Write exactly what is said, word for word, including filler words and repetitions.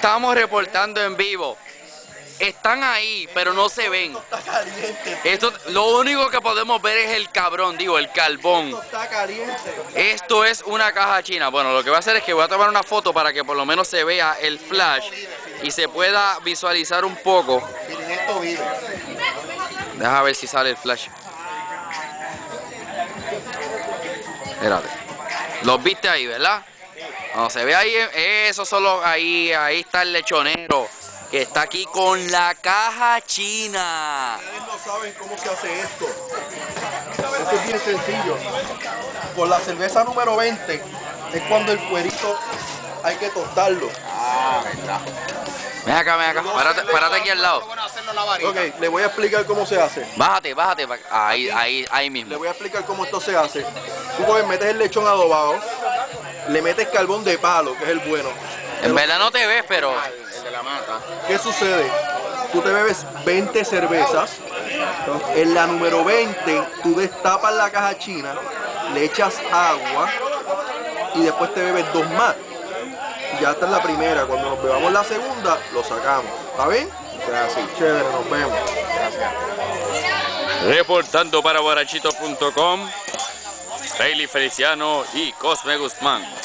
Estamos reportando en vivo. Están ahí, pero no se ven. Esto está caliente. Esto, lo único que podemos ver es el cabrón, digo, el carbón. Esto está caliente. Esto es una caja china. Bueno, lo que voy a hacer es que voy a tomar una foto para que por lo menos se vea el flash y se pueda visualizar un poco. Miren, esto vive. Deja ver si sale el flash. Espérate. Los viste ahí, ¿verdad? No, se ve ahí, eso solo ahí, ahí está el lechonero que está aquí con la caja china. Ustedes no saben cómo se hace esto. Esto es bien sencillo. Con la cerveza número veinte es cuando el cuerito hay que tostarlo. Ah, verdad. Ven acá, ven acá, párate, párate aquí al lado. Ok, le voy a explicar cómo se hace. Bájate, bájate, ahí, ahí, ahí Le mismo. voy a explicar cómo esto se hace. Tú coges, metes el lechón adobado, le metes carbón de palo, que es el bueno. En verdad no te ves, pero El de la mata. ¿Qué sucede? Tú te bebes veinte cervezas. En la número veinte, tú destapas la caja china, le echas agua y después te bebes dos más. Ya esta es la primera. Cuando nos bebamos la segunda, lo sacamos. ¿Está bien? O sea, así. Chévere, nos vemos. Gracias. reportando para borrachito punto com, Bailey Feliciano y Cosme Guzmán.